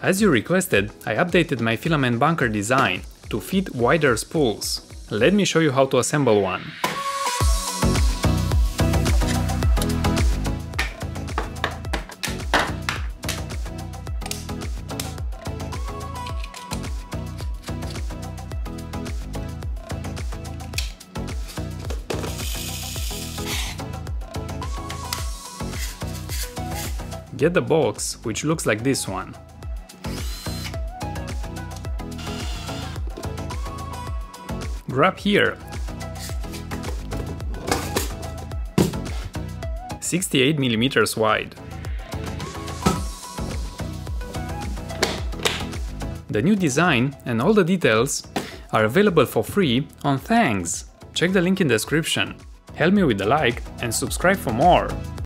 As you requested, I updated my filament bunker design to fit wider spools. Let me show you how to assemble one. Get the box, which looks like this one. Grab here 68 mm wide. The new design and all the details are available for free on Thanks. Check the link in the description. Help me with a like and subscribe for more.